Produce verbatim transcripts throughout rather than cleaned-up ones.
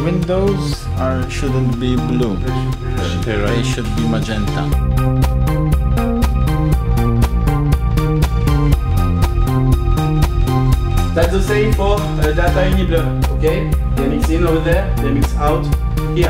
windows are, shouldn't be blue. They should be magenta. That's the same for uh, data enabler, okay? They mix in over there, they mix out here.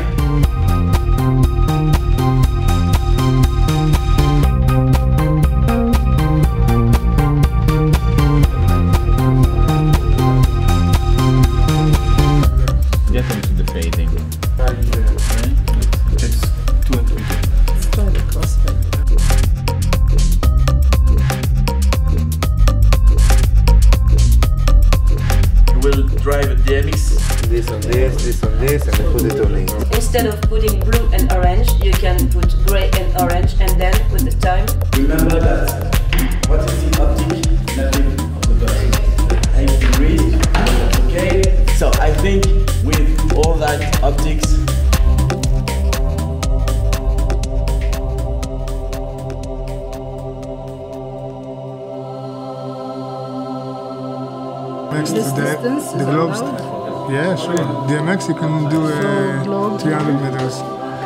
Get into the fading. Okay. It's two and two. Let's try the crossfade. We'll drive a D M X. This on this, this on this, and then put it on it. Instead of putting blue and orange, you can put gray and orange, and then with the time. Remember that what is the optic mapping of the bus? eighty degrees, that's okay. So I think with all that optics, Next to This that, distance the is globes. allowed? Yeah, sure. D M X you can do uh, globe three hundred meters.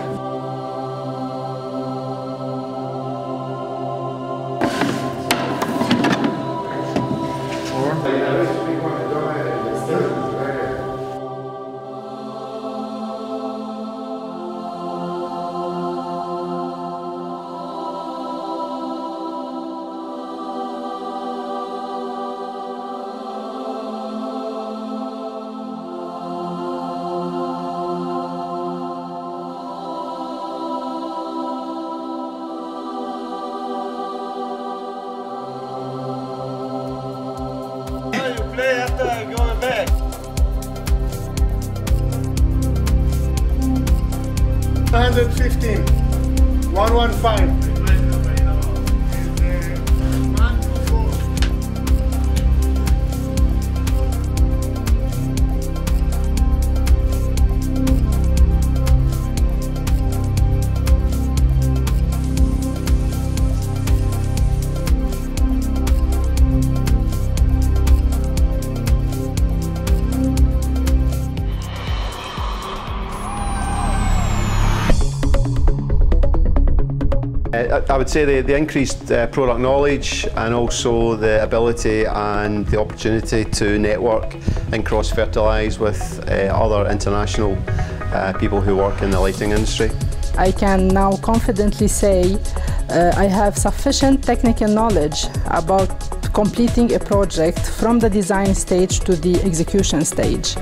one hundred fifteen. one one five. Uh, I would say the, the increased uh, product knowledge and also the ability and the opportunity to network and cross-fertilise with uh, other international uh, people who work in the lighting industry. I can now confidently say uh, I have sufficient technical knowledge about completing a project from the design stage to the execution stage.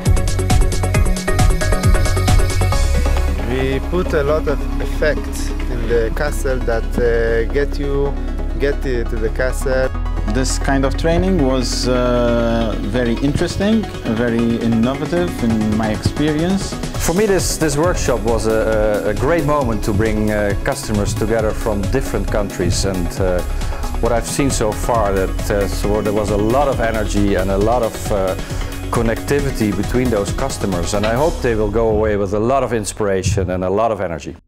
We put a lot of effects in the castle that uh, get you get to the castle. This kind of training was uh, very interesting, very innovative in my experience. For me, this, this workshop was a, a great moment to bring uh, customers together from different countries, and uh, what I've seen so far, that uh, so there was a lot of energy and a lot of uh, connectivity between those customers, and I hope they will go away with a lot of inspiration and a lot of energy.